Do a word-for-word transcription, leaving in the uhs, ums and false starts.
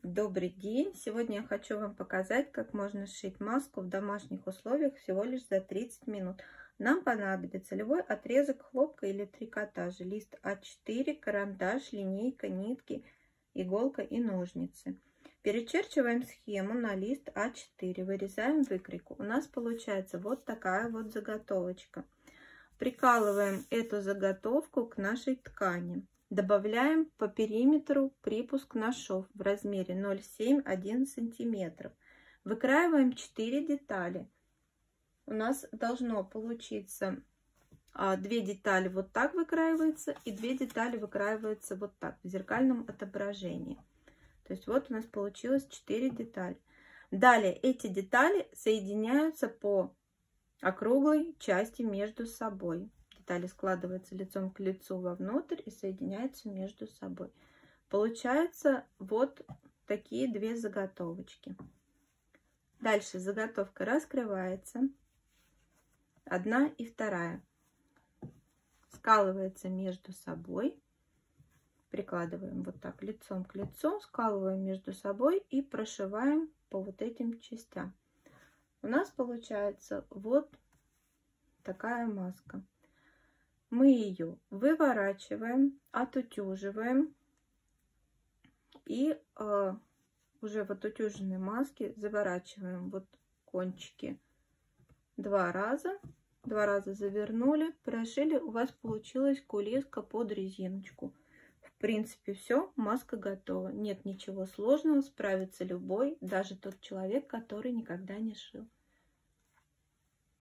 Добрый день! Сегодня я хочу вам показать, как можно сшить маску в домашних условиях всего лишь за тридцать минут. Нам понадобится любой отрезок хлопка или трикотажа, лист а четыре, карандаш, линейка, нитки, иголка и ножницы. Перечерчиваем схему на лист а четыре, вырезаем выкройку. У нас получается вот такая вот заготовочка. Прикалываем эту заготовку к нашей ткани. Добавляем по периметру припуск на шов в размере ноль семь — один сантиметр. Выкраиваем четыре детали. У нас должно получиться а, две детали вот так выкраиваются и две детали выкраиваются вот так в зеркальном отображении. То есть вот у нас получилось четыре детали. Далее эти детали соединяются по округлой части между собой. Детали складываются лицом к лицу вовнутрь и соединяются между собой. Получается вот такие две заготовочки. Дальше заготовка раскрывается. Одна и вторая. Скалывается между собой. Прикладываем вот так лицом к лицу, скалываем между собой и прошиваем по вот этим частям. У нас получается вот такая маска. Мы ее выворачиваем, отутюживаем и э, уже в отутюженной маске заворачиваем вот кончики два раза. Два раза завернули, прошили, у вас получилась кулиска под резиночку. В принципе, все, маска готова. Нет ничего сложного, справится любой, даже тот человек, который никогда не шил.